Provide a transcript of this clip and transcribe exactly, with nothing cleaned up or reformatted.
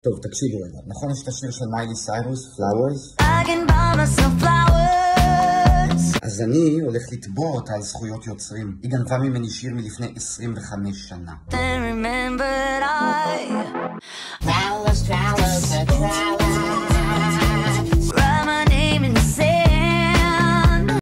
טוב, תקשיבי רגע. נכון יש את השיר של מיילי סיירוס, Flowers? I can buy myself flowers. אז אני הולך לתבוע אותה על זכויות יוצרים. היא גנבה ממני שיר מלפני עשרים וחמש שנה. Then remembered I Flowers, flowers, flowers.